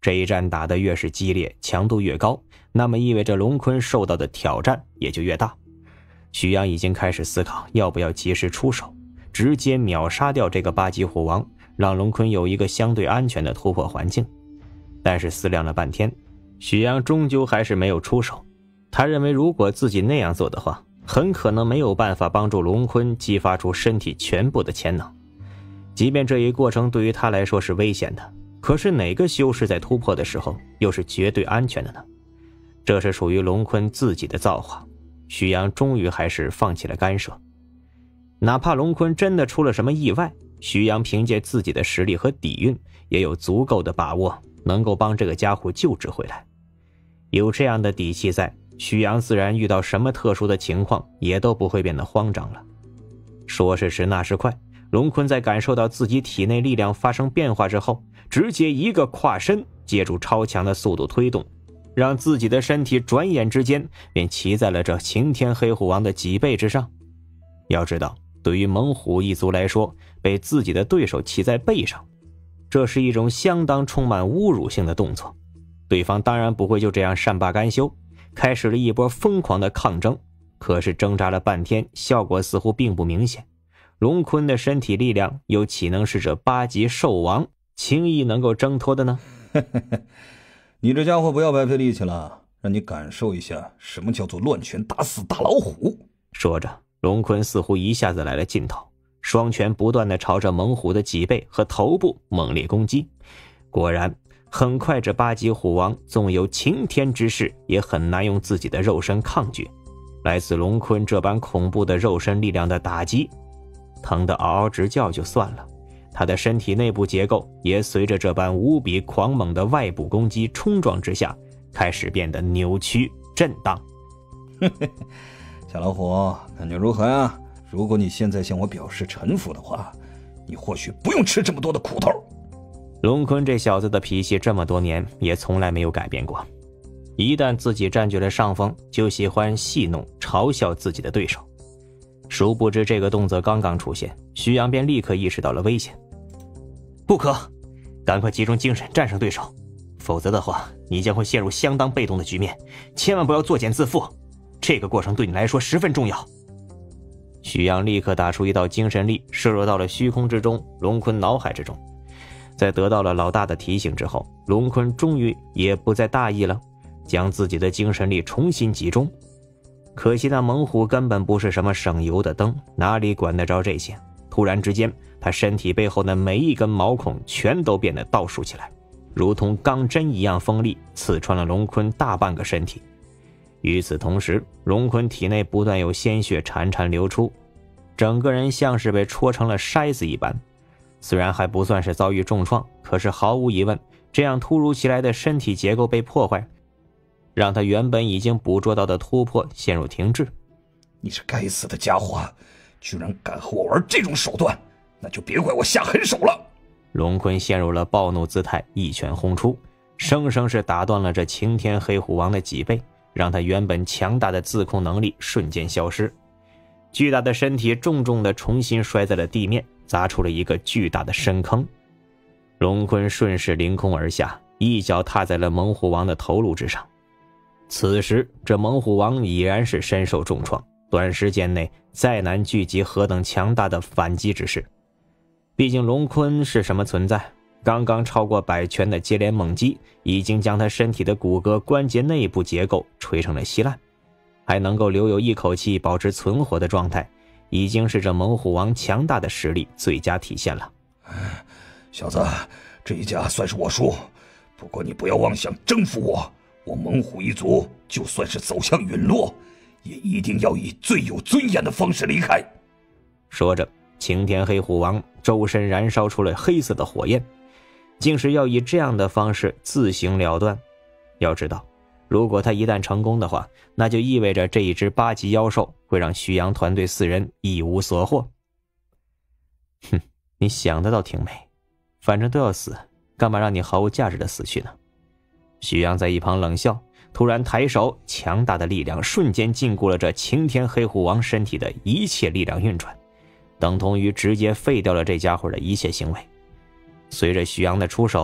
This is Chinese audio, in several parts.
这一战打得越是激烈，强度越高，那么意味着龙坤受到的挑战也就越大。许阳已经开始思考要不要及时出手，直接秒杀掉这个8级虎王，让龙坤有一个相对安全的突破环境。但是思量了半天，许阳终究还是没有出手。他认为如果自己那样做的话，很可能没有办法帮助龙坤激发出身体全部的潜能。即便这一过程对于他来说是危险的，可是哪个修士在突破的时候又是绝对安全的呢？这是属于龙坤自己的造化。许阳终于还是放弃了干涉。哪怕龙坤真的出了什么意外，许阳凭借自己的实力和底蕴，也有足够的把握能够帮这个家伙救治回来。有这样的底气在，许阳自然遇到什么特殊的情况也都不会变得慌张了。说时迟那时快，龙坤在感受到自己体内力量发生变化之后，直接一个跨身，借助超强的速度推动，让自己的身体转眼之间便骑在了这擎天黑虎王的脊背之上。要知道，对于猛虎一族来说，被自己的对手骑在背上，这是一种相当充满侮辱性的动作。对方当然不会就这样善罢甘休，开始了一波疯狂的抗争。可是挣扎了半天，效果似乎并不明显。龙坤的身体力量又岂能是这8级兽王轻易能够挣脱的呢？ 你这家伙不要白费力气了，让你感受一下什么叫做乱拳打死大老虎。 说着，龙坤似乎一下子来了劲头，双拳不断地朝着猛虎的脊背和头部猛烈攻击。果然，很快这8级虎王纵有擎天之势，也很难用自己的肉身抗拒来自龙坤这般恐怖的肉身力量的打击。疼得嗷嗷直叫就算了，他的身体内部结构也随着这般无比狂猛的外部攻击冲撞之下，开始变得扭曲震荡。 小老虎，感觉如何呀？如果你现在向我表示臣服的话，你或许不用吃这么多的苦头。 龙坤这小子的脾气这么多年也从来没有改变过，一旦自己占据了上风，就喜欢戏弄嘲笑自己的对手。殊不知这个动作刚刚出现，徐阳便立刻意识到了危险。不可，赶快集中精神战胜对手，否则的话你将会陷入相当被动的局面，千万不要作茧自缚，这个过程对你来说十分重要。徐阳立刻打出一道精神力，射入到了虚空之中，龙坤脑海之中。在得到了老大的提醒之后，龙坤终于也不再大意了，将自己的精神力重新集中。可惜那猛虎根本不是什么省油的灯，哪里管得着这些。突然之间，他身体背后的每一根毛孔全都变得倒竖起来，如同钢针一样锋利，刺穿了龙坤大半个身体。与此同时，龙坤体内不断有鲜血潺潺流出，整个人像是被戳成了筛子一般。虽然还不算是遭遇重创，可是毫无疑问，这样突如其来的身体结构被破坏，让他原本已经捕捉到的突破陷入停滞。 你这该死的家伙，居然敢和我玩这种手段，那就别怪我下狠手了。 龙坤陷入了暴怒姿态，一拳轰出，生生是打断了这擎天黑虎王的脊背，让他原本强大的自控能力瞬间消失。巨大的身体重重地重新摔在了地面，砸出了一个巨大的深坑。龙坤顺势凌空而下，一脚踏在了猛虎王的头颅之上。此时这猛虎王已然是身受重创，短时间内再难聚集何等强大的反击之势。毕竟龙坤是什么存在，刚刚超过100拳的接连猛击已经将他身体的骨骼关节内部结构锤成了稀烂，还能够留有一口气保持存活的状态，已经是这猛虎王强大的实力最佳体现了。 小子，这一架算是我输，不过你不要妄想征服我，我猛虎一族就算是走向陨落，也一定要以最有尊严的方式离开。 说着，擎天黑虎王周身燃烧出了黑色的火焰，竟是要以这样的方式自行了断。要知道，如果他一旦成功的话，那就意味着这一只8级妖兽会让徐阳团队4人一无所获。哼，你想的倒挺美，反正都要死，干嘛让你毫无价值的死去呢？徐阳在一旁冷笑，突然抬手，强大的力量瞬间禁锢了这擎天黑虎王身体的一切力量运转，等同于直接废掉了这家伙的一切行为。随着徐阳的出手，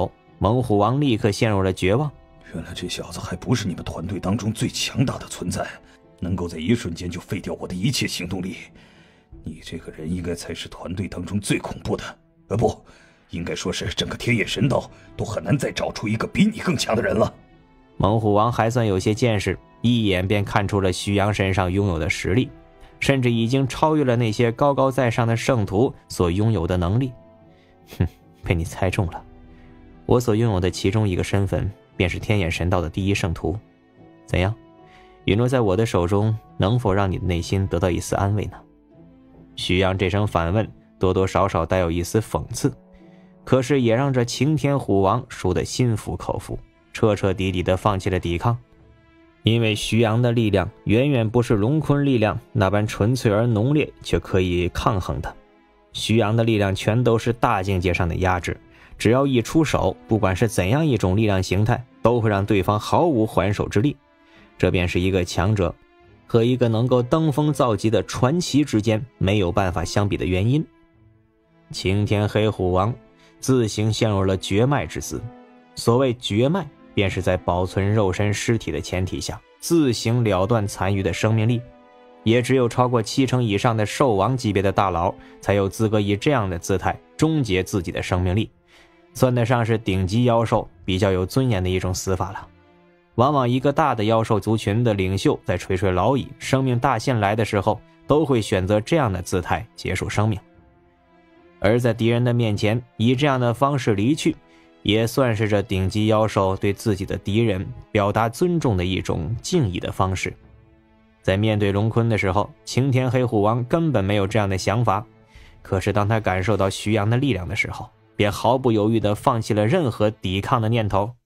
猛虎王立刻陷入了绝望。 原来这小子还不是你们团队当中最强大的存在，能够在一瞬间就废掉我的一切行动力。你这个人应该才是团队当中最恐怖的，不，应该说是整个天野神道都很难再找出一个比你更强的人了。 猛虎王还算有些见识，一眼便看出了徐阳身上拥有的实力，甚至已经超越了那些高高在上的圣徒所拥有的能力。被你猜中了，我所拥有的其中一个身份便是天眼神道的第一圣徒。怎样，陨落在我的手中，能否让你的内心得到一丝安慰呢？徐阳这声反问多多少少带有一丝讽刺，可是也让这擎天虎王输得心服口服，彻彻底底地放弃了抵抗。因为徐阳的力量远远不是龙坤力量那般纯粹而浓烈却可以抗衡的，徐阳的力量全都是大境界上的压制，只要一出手，不管是怎样一种力量形态，都会让对方毫无还手之力。这便是一个强者和一个能够登峰造极的传奇之间没有办法相比的原因。擎天黑虎王自行陷入了绝脉之姿，所谓绝脉，便是在保存肉身尸体的前提下自行了断残余的生命力，也只有超过70%以上的兽王级别的大佬才有资格以这样的姿态终结自己的生命力，算得上是顶级妖兽比较有尊严的一种死法了。往往一个大的妖兽族群的领袖在垂垂老矣，生命大限来的时候，都会选择这样的姿态结束生命。而在敌人的面前以这样的方式离去，也算是这顶级妖兽对自己的敌人表达尊重的一种敬意的方式。在面对龙坤的时候，擎天黑虎王根本没有这样的想法，可是当他感受到徐阳的力量的时候，便毫不犹豫地放弃了任何抵抗的念头。